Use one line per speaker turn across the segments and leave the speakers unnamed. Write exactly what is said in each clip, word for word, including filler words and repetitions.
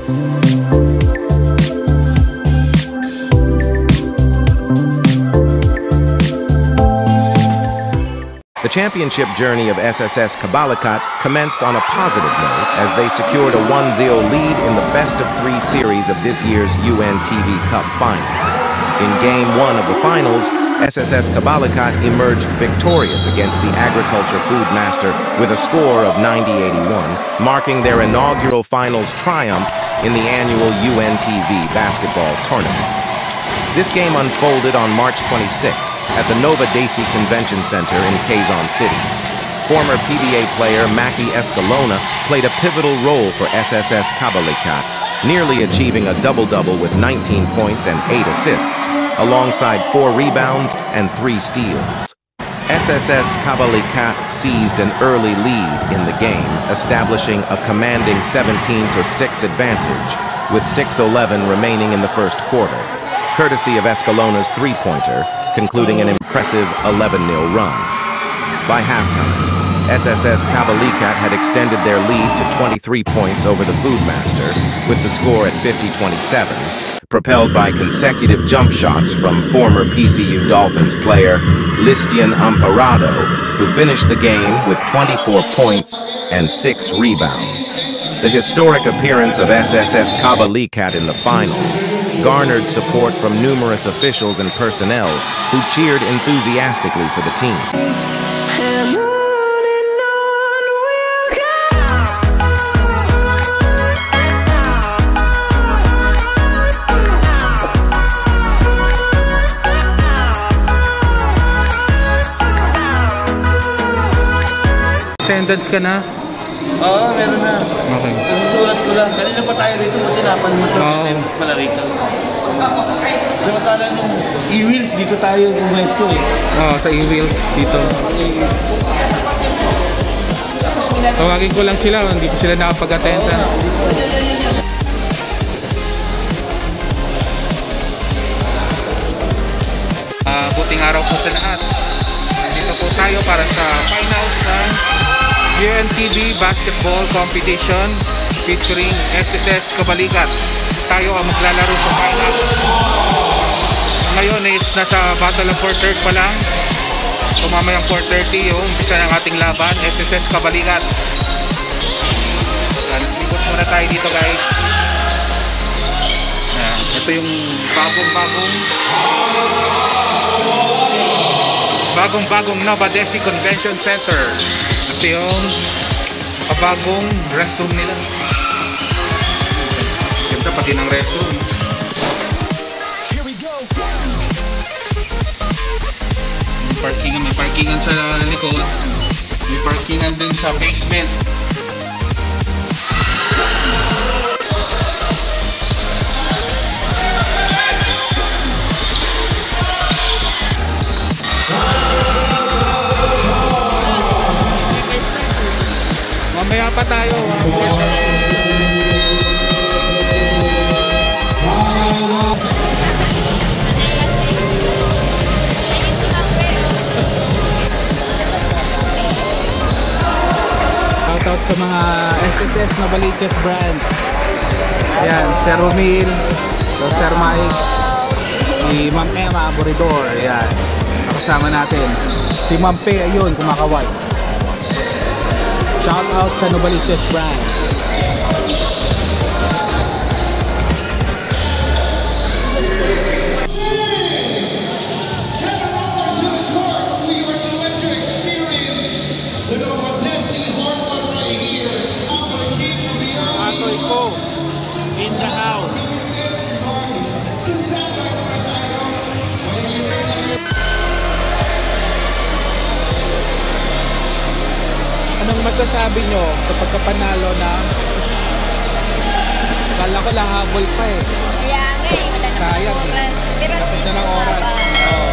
The championship journey of S S S Kabalikat commenced on a positive note as they secured a one zero lead in the best-of-three series of this year's U N T V Cup Finals. In Game one of the finals, S S S Kabalikat emerged victorious against the Agriculture Food Master with a score of ninety eighty-one, marking their inaugural finals triumph in the annual U N T V basketball tournament. This game unfolded on March twenty-sixth at the NOVADECI Convention Center in Quezon City. Former P B A player Macky Escalona played a pivotal role for S S S Kabalikat, nearly achieving a double-double with nineteen points and eight assists, alongside four rebounds and three steals. S S S Kabalikat seized an early lead in the game, establishing a commanding seventeen to six advantage, with six eleven remaining in the first quarter, courtesy of Escalona's three-pointer, concluding an impressive eleven nil run. By halftime, S S S Kabalikat had extended their lead to twenty-three points over the Food Master, with the score at fifty twenty-seven, propelled by consecutive jump shots from former P C U Dolphins player Listian Amparado, who finished the game with twenty-four points and six rebounds. The historic appearance of S S S Kabalikat in the finals garnered support from numerous officials and personnel who cheered enthusiastically for the team.
Attendance ka na?
Oo, meron na.
Okay.
Nasusulat ko lang. Kanina pa tayo rito, buti napansin mo attendance pala rito. Samantala nung e-wheels, dito tayo pumesto eh.
Oo, sa e-wheels dito. Tawagin ko lang sila, hindi ko sila nakapag-attend. Uh, buting araw po sa lahat. Dito po tayo para sa finals ng U N T V Basketball Competition featuring S S S Kabalikat. Tayo ang maglalaro sa finals. Ngayon is nasa battle of four third pa lang. So mamayang four thirty yung umpisa ng ating laban, S S S Kabalikat. Ikot muna tayo dito guys. Yan. Ito yung bagong-bagong bagong-bagong NOVADECI Convention Center. Ito yung kabagong restroom nila. Ganda pati ng restroom. May parkingan, may parkingan sa likod. May parkingan din sa basement. Mamaya pa tayo. Shoutout sa mga S S S Kabalikat brands. Ayan, Sir Romil, Sir Mike, si Ma'am Emma Aburidor. Ayan, kasama natin. Si Ma'am Pe, ayun, kumakaway. Shout out sa NOVADECI brand. Atoy ko in the house. Anong masasabi nyo sa pagkapanalo na kala ko lahabol pa eh.
Kaya nga eh, wala na
sayang
oras. Pero
tapos na ng oras. Oh.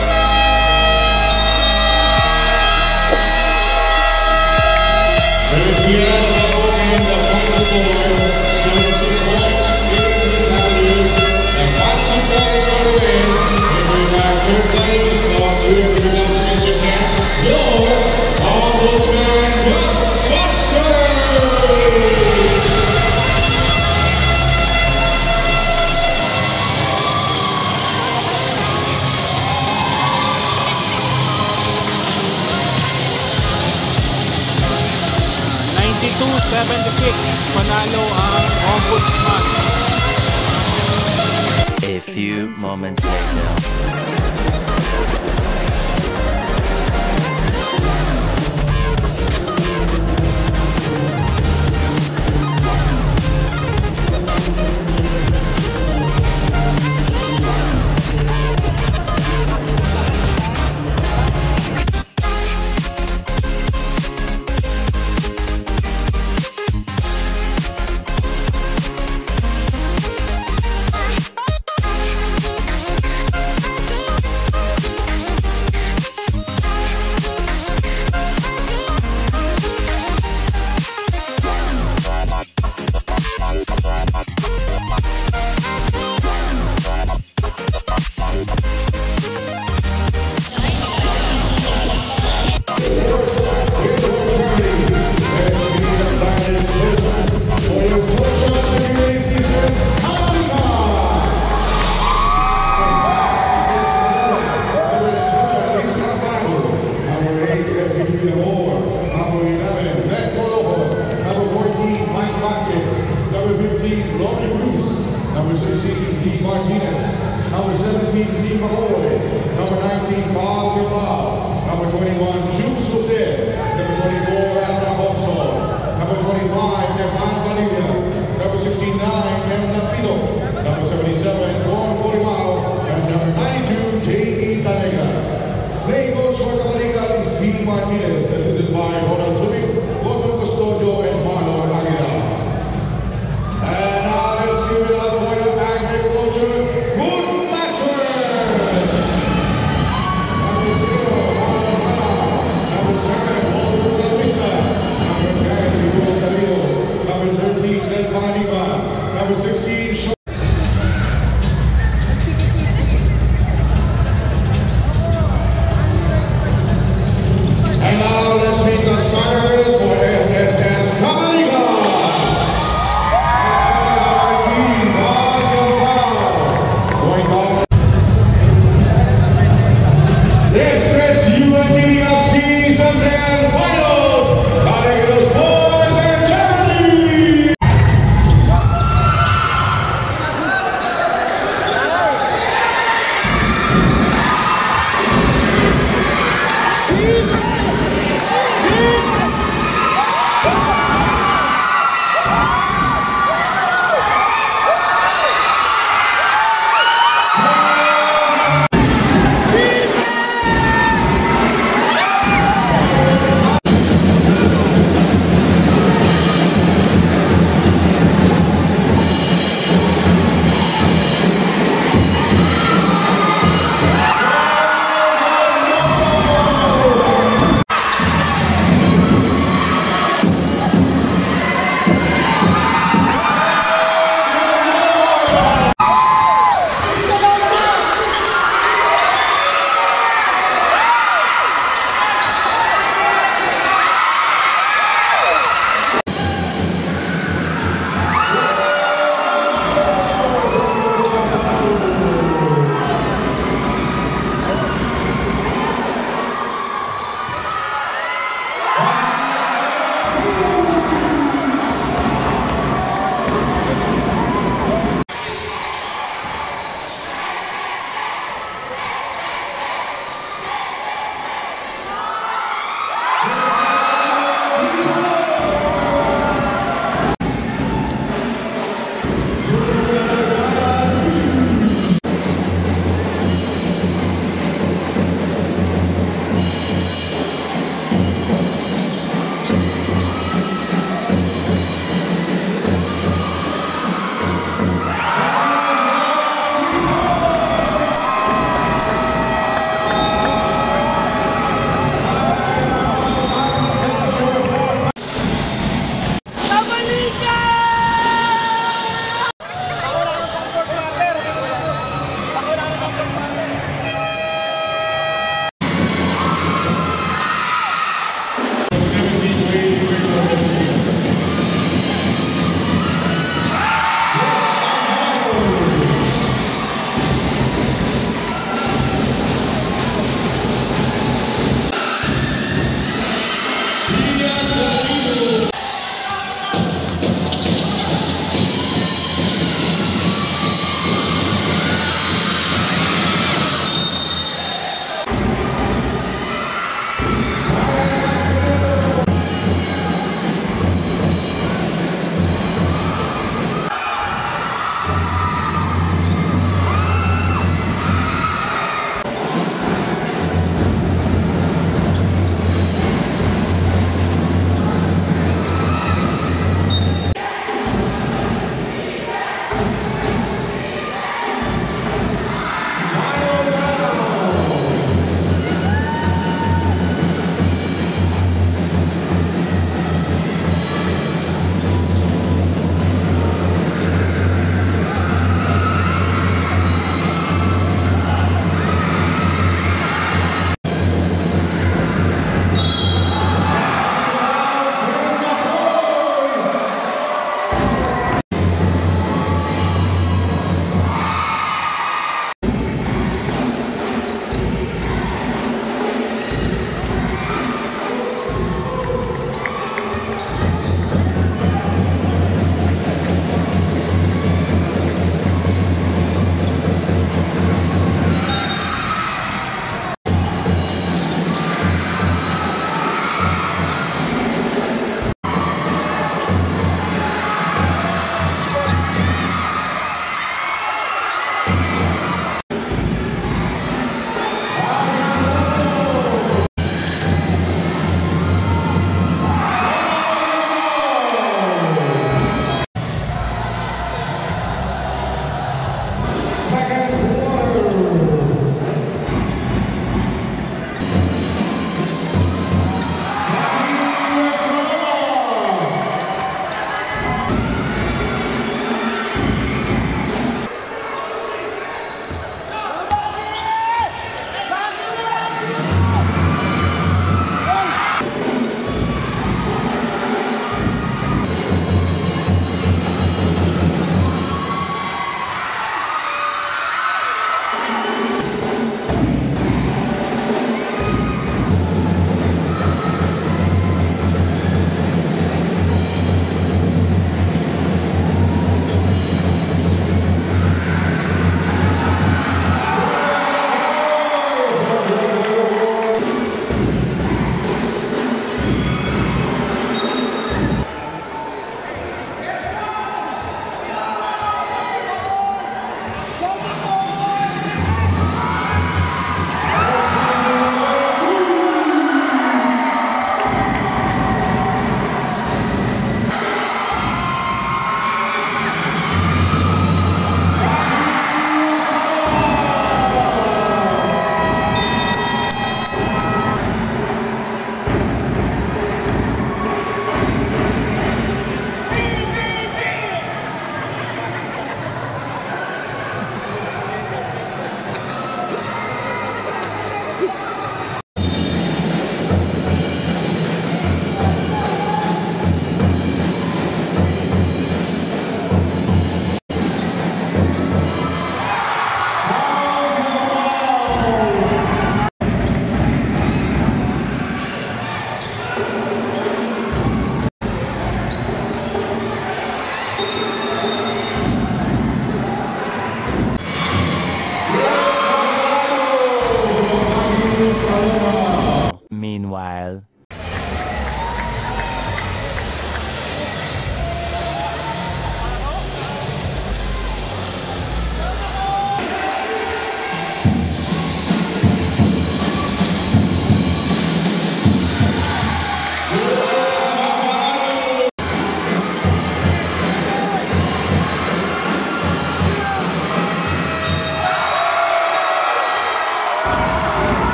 seventy-six, panalo ang Ombudsman.
A few moments later.
Number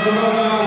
Escalona